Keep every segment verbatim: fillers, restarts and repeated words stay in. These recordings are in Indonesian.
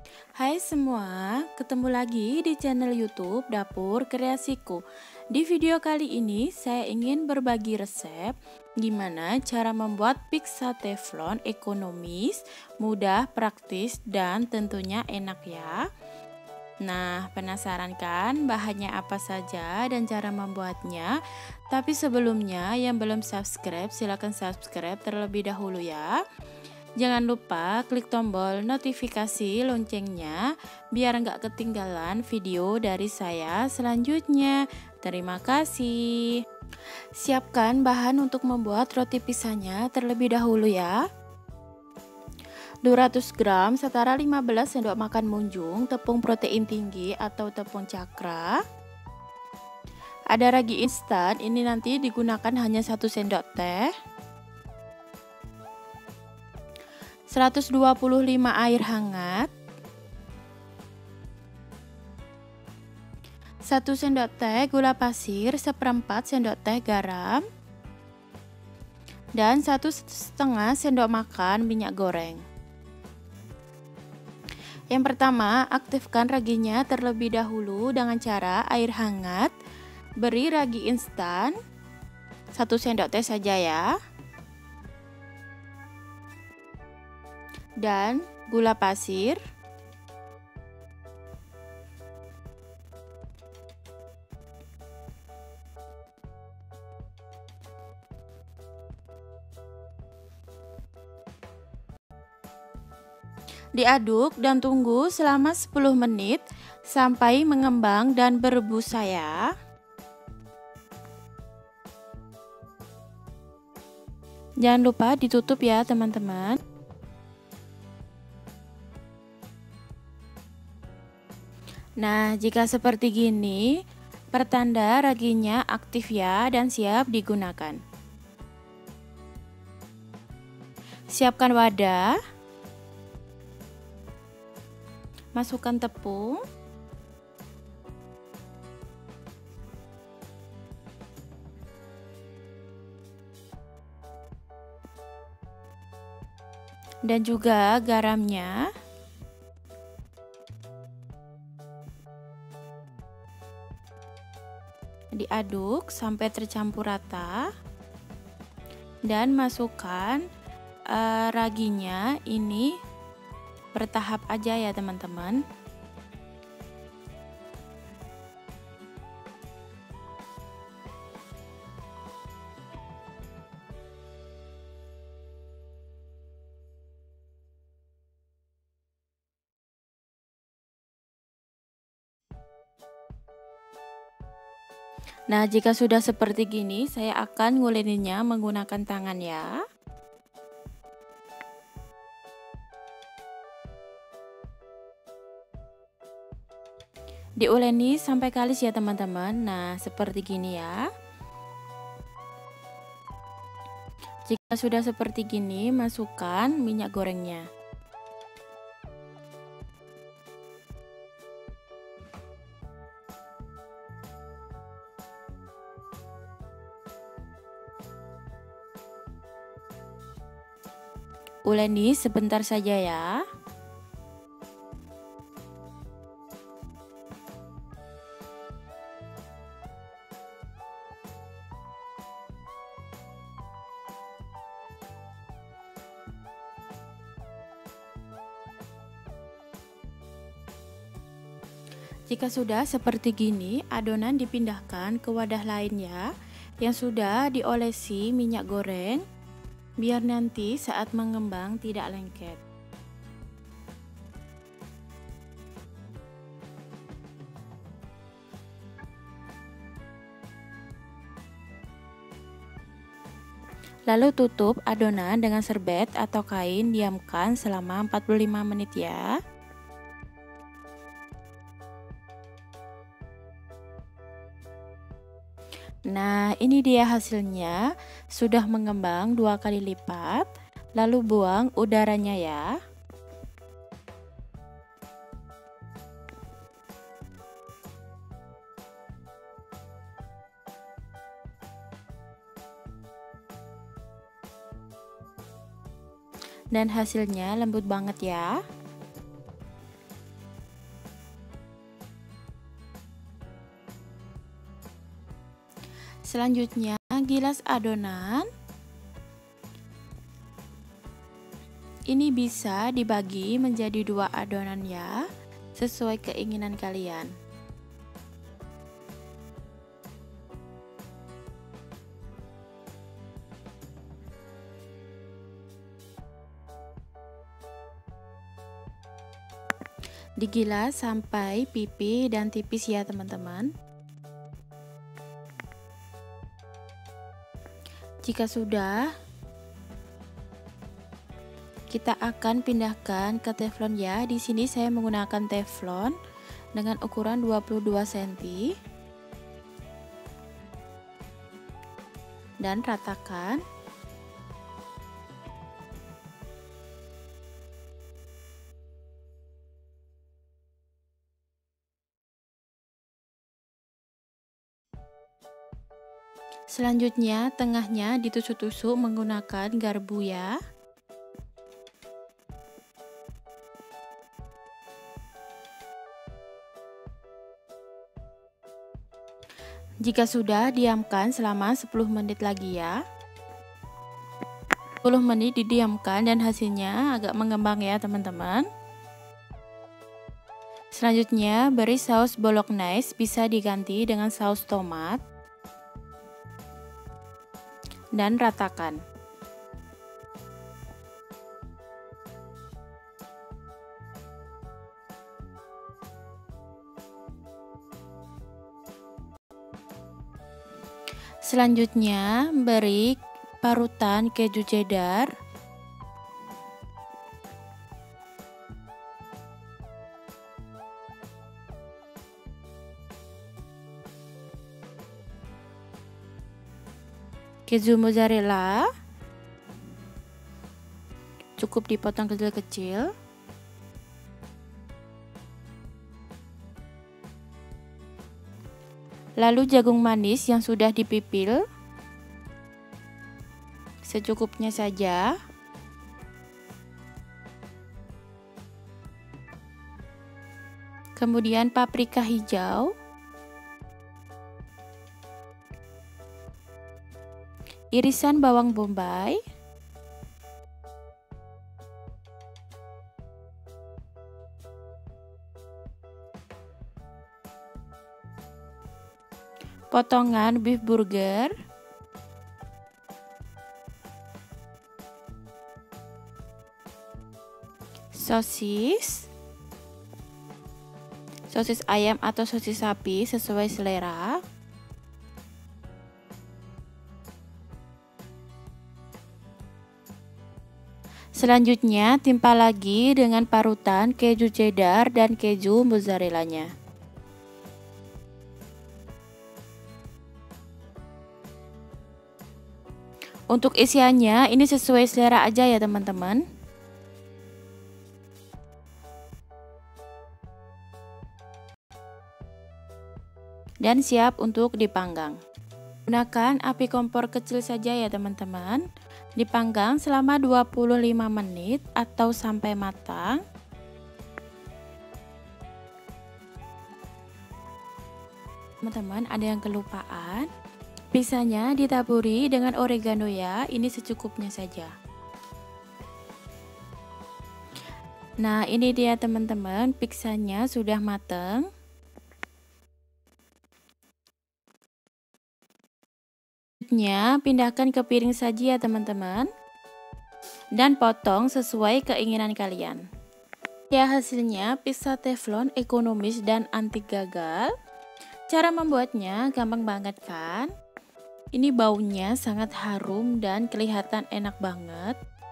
Hai semua, ketemu lagi di channel YouTube Dapur Kreasiku. Di video kali ini saya ingin berbagi resep gimana cara membuat pizza teflon ekonomis, mudah, praktis, dan tentunya enak ya. Nah, penasaran kan bahannya apa saja dan cara membuatnya? Tapi sebelumnya yang belum subscribe silahkan subscribe terlebih dahulu ya. Jangan lupa klik tombol notifikasi loncengnya biar nggak ketinggalan video dari saya selanjutnya. Terima kasih. Siapkan bahan untuk membuat roti pizzanya terlebih dahulu ya. dua ratus gram setara lima belas sendok makan munjung tepung protein tinggi atau tepung cakra. Ada ragi instan, ini nanti digunakan hanya satu sendok teh. seratus dua puluh lima air hangat, satu sendok teh gula pasir, seperempat sendok teh garam, dan satu setengah sendok makan minyak goreng. Yang pertama, aktifkan raginya terlebih dahulu dengan cara air hangat, beri ragi instan, satu sendok teh saja ya. Dan gula pasir, diaduk dan tunggu selama sepuluh menit sampai mengembang dan berbusa ya. Jangan lupa ditutup ya teman-teman. Nah, jika seperti gini, pertanda raginya aktif ya dan siap digunakan. Siapkan wadah. Masukkan tepung. Dan juga garamnya. Diaduk sampai tercampur rata dan masukkan uh, raginya ini bertahap aja ya teman-teman. Nah, jika sudah seperti gini, saya akan nguleninnya menggunakan tangan ya. Diuleni sampai kalis ya teman-teman. Nah, seperti gini ya. Jika sudah seperti gini, masukkan minyak gorengnya. Uleni sebentar saja ya. Jika sudah seperti gini, adonan dipindahkan ke wadah lain ya, yang sudah diolesi minyak goreng, biar nanti saat mengembang tidak lengket. Lalu tutup adonan dengan serbet atau kain, diamkan selama empat puluh lima menit ya. Nah, ini dia hasilnya, sudah mengembang dua kali lipat. Lalu buang udaranya ya. Dan hasilnya lembut banget ya. Selanjutnya, gilas adonan. Ini bisa dibagi menjadi dua adonan ya, sesuai keinginan kalian. Digilas sampai pipih dan tipis ya teman-teman. Jika sudah, kita akan pindahkan ke teflon ya. Di sini saya menggunakan teflon dengan ukuran dua puluh dua sentimeter. Dan ratakan. Selanjutnya, tengahnya ditusuk-tusuk menggunakan garpu ya. Jika sudah, diamkan selama sepuluh menit lagi ya. sepuluh menit didiamkan dan hasilnya agak mengembang ya teman-teman. Selanjutnya, beri saus bolognese, bisa diganti dengan saus tomat. Dan ratakan. Selanjutnya, beri parutan keju cheddar. Keju mozzarella. Cukup dipotong kecil-kecil. Lalu jagung manis yang sudah dipipil, secukupnya saja. Kemudian paprika hijau, irisan bawang bombay, potongan beef burger, sosis, sosis ayam atau sosis sapi sesuai selera, selanjutnya timpa lagi dengan parutan keju cheddar dan keju mozzarellanya. Untuk isiannya ini sesuai selera aja ya teman-teman. Dan siap untuk dipanggang. Gunakan api kompor kecil saja ya teman-teman. Dipanggang selama dua puluh lima menit atau sampai matang. Teman-teman, ada yang kelupaan. Pizzanya ditaburi dengan oregano ya, ini secukupnya saja. Nah, ini dia teman-teman, pizzanya sudah matang. Selanjutnya, pindahkan ke piring saji ya teman-teman. Dan potong sesuai keinginan kalian. Ya, hasilnya pizza teflon ekonomis dan anti gagal. Cara membuatnya gampang banget kan? Ini baunya sangat harum dan kelihatan enak banget.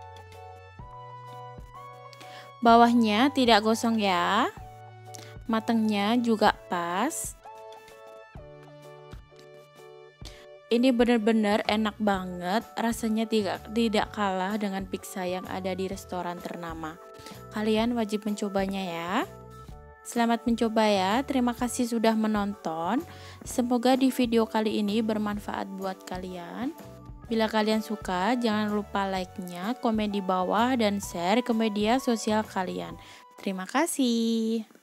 Bawahnya tidak gosong ya. Matangnya juga pas. Ini benar-benar enak banget. Rasanya tidak tidak kalah dengan pizza yang ada di restoran ternama. Kalian wajib mencobanya ya. Selamat mencoba ya, terima kasih sudah menonton. Semoga di video kali ini bermanfaat buat kalian. Bila kalian suka, jangan lupa like-nya, komen di bawah, dan share ke media sosial kalian. Terima kasih.